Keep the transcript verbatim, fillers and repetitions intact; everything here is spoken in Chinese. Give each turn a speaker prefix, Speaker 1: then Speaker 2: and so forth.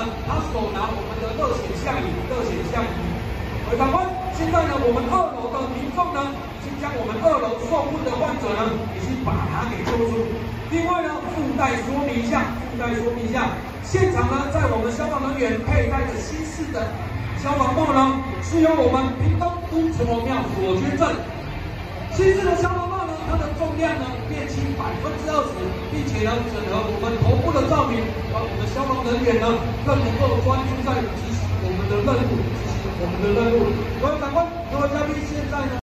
Speaker 1: 他手拿我们的热显像仪，热显像仪。委长官，现在呢，我们二楼的民众呢，已经将我们二楼受困的患者呢，已经把他给救出。另外呢，附带说明一下，附带说明一下，现场呢，在我们消防人员佩戴的新式的消防帽呢，是由我们屏东都城隍庙所捐赠。新式的消防帽呢，它的重量呢变轻百分之二十，并且呢整合我们头部的照明，让我们的消防人员呢更能够专注在执行我们的任务，执行我们的任务。各位长官，各位嘉宾，现在呢。